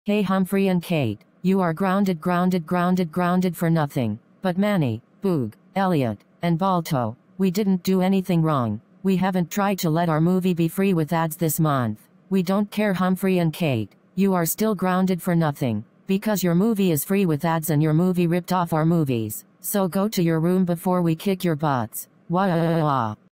Hey Humphrey and Kate, you are grounded for nothing. But Manny, Boog, Elliot, and Balto, we didn't do anything wrong. We haven't tried to let our movie be free with ads this month. We don't care Humphrey and Kate, you are still grounded for nothing. Because your movie is free with ads and your movie ripped off our movies. So go to your room before we kick your butts. Wah.